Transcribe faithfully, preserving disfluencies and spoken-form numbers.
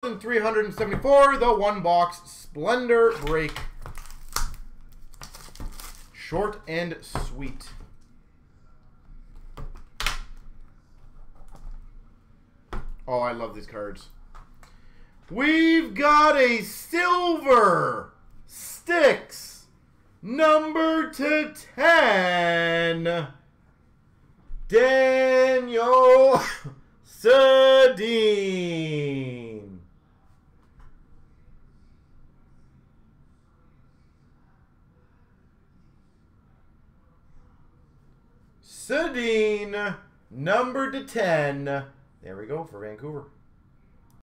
thousand three hundred seventy-four, the one box Splendor break. Short and sweet. Oh, I love these cards. We've got a silver sticks number to ten. Daniel Sedin. Sedin, number to ten. There we go for Vancouver.